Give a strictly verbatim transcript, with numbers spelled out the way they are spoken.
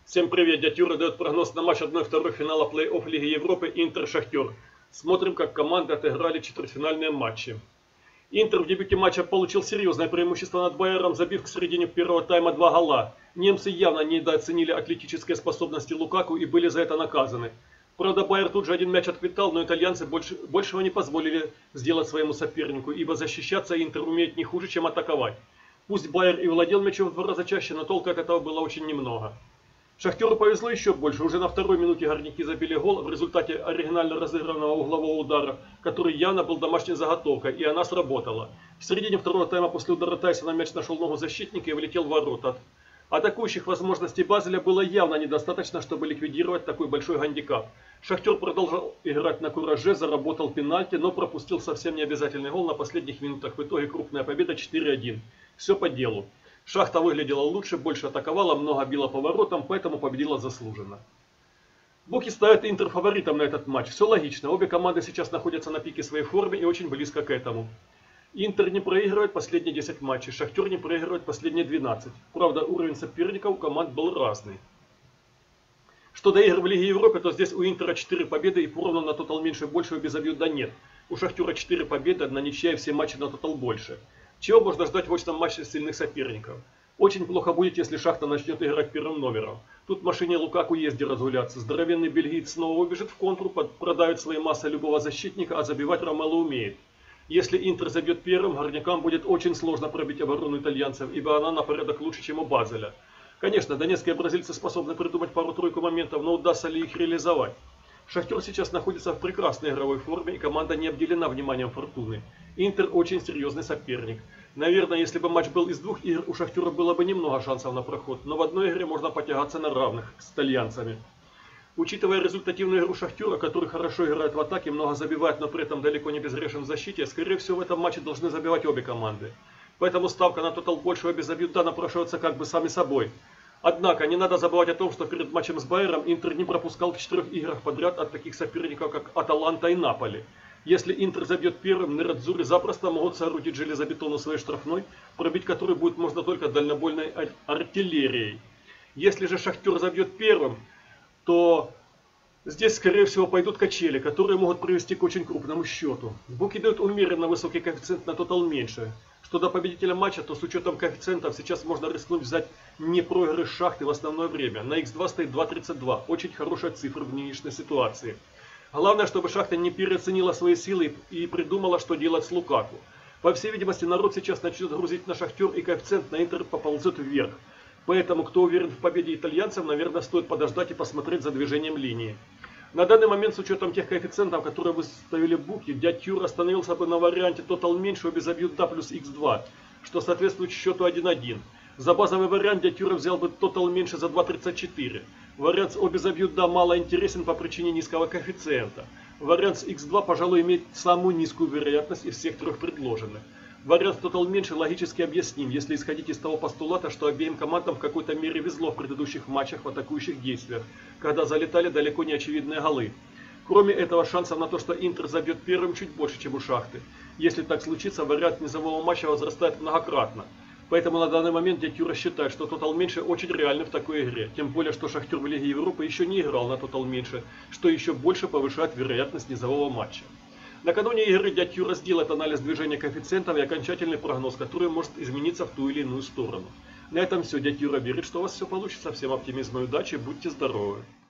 Всем привет, дядя Юра дает прогноз на матч одного-второго финала плей-офф Лиги Европы Интер-Шахтер. Смотрим, как команды отыграли четвертьфинальные матчи. Интер в дебюте матча получил серьезное преимущество над Байером, забив к середине первого тайма два гола. Немцы явно недооценили атлетические способности Лукаку и были за это наказаны. Правда, Байер тут же один мяч отвитал, но итальянцы больше, большего не позволили сделать своему сопернику, ибо защищаться Интер умеет не хуже, чем атаковать. Пусть Байер и владел мячом в два раза чаще, но толка от этого было очень немного. Шахтеру повезло еще больше. Уже на второй минуте горняки забили гол в результате оригинально разыгранного углового удара, который явно был домашней заготовкой, и она сработала. В середине второго тайма после удара Тайсона мяч нашел ногу защитника и влетел в ворота. Атакующих возможностей Базеля было явно недостаточно, чтобы ликвидировать такой большой гандикап. Шахтер продолжал играть на кураже, заработал пенальти, но пропустил совсем необязательный гол на последних минутах. В итоге крупная победа четыре один. Все по делу. Шахта выглядела лучше, больше атаковала, много била по воротам, поэтому победила заслуженно. Буки ставят Интер фаворитом на этот матч. Все логично, обе команды сейчас находятся на пике своей формы и очень близко к этому. Интер не проигрывает последние десять матчей, Шахтер не проигрывает последние двенадцать. Правда, уровень соперников у команд был разный. Что до игр в Лиге Европы, то здесь у Интера четыре победы и поровну на тотал меньше большего без объюда нет. У Шахтера четыре победы, одна ничья и все матчи на тотал больше. Чего можно ждать в очном матче сильных соперников? Очень плохо будет, если Шахта начнет играть первым номером. Тут в машине Лукаку езди разгуляться. Здоровенный бельгиец снова убежит в контру, продавит своей массой любого защитника, а забивать Ромело умеет. Если Интер забьет первым, горнякам будет очень сложно пробить оборону итальянцев, ибо она на порядок лучше, чем у Базеля. Конечно, донецкие бразильцы способны придумать пару-тройку моментов, но удастся ли их реализовать? Шахтер сейчас находится в прекрасной игровой форме, и команда не обделена вниманием фортуны. Интер очень серьезный соперник. Наверное, если бы матч был из двух игр, у Шахтера было бы немного шансов на проход, но в одной игре можно потягаться на равных с итальянцами. Учитывая результативную игру Шахтера, который хорошо играет в атаке, много забивает, но при этом далеко не безгрешен в защите, скорее всего в этом матче должны забивать обе команды. Поэтому ставка на тотал большего без объюда напрашивается как бы сами собой. Однако не надо забывать о том, что перед матчем с Байером Интер не пропускал в четырех играх подряд от таких соперников, как Аталанта и Наполи. Если Интер забьет первым, Нерадзури запросто могут соорудить железобетонную своей штрафной, пробить который будет можно только дальнобойной артиллерией. Если же Шахтер забьет первым, то здесь скорее всего пойдут качели, которые могут привести к очень крупному счету. Буки дают умеренно высокий коэффициент на тотал меньше. Что до победителя матча, то с учетом коэффициентов сейчас можно рискнуть взять не проигрыш Шахты в основное время. На икс два стоит два тридцать два, очень хорошая цифра в нынешней ситуации. Главное, чтобы Шахта не переоценила свои силы и придумала, что делать с Лукаку. По всей видимости, народ сейчас начнет грузить на Шахтер, и коэффициент на Интер поползет вверх. Поэтому, кто уверен в победе итальянцев, наверное, стоит подождать и посмотреть за движением линии. На данный момент, с учетом тех коэффициентов, которые выставили Буки, дядя Юра остановился бы на варианте тотал меньшего без объюда плюс икс два, что соответствует счету один один. За базовый вариант дядя Юра взял бы тотал меньше за два тридцать четыре. Вариант с без объюда мало интересен по причине низкого коэффициента. Вариант с икс два, пожалуй, имеет самую низкую вероятность из всех трех предложенных. Вариант тотал меньше логически объясним, если исходить из того постулата, что обеим командам в какой-то мере везло в предыдущих матчах в атакующих действиях, когда залетали далеко не очевидные голы. Кроме этого, шансов на то, что Интер забьет первым, чуть больше, чем у Шахты. Если так случится, вариант низового матча возрастает многократно. Поэтому на данный момент дядя Юра считает, что тотал меньше очень реальный в такой игре. Тем более, что Шахтер в Лиге Европы еще не играл на тотал меньше, что еще больше повышает вероятность низового матча. Накануне игры дядя Юра сделает анализ движения коэффициентов и окончательный прогноз, который может измениться в ту или иную сторону. На этом все. Дядя Юра верит, что у вас все получится. Всем оптимизма и удачи. Будьте здоровы!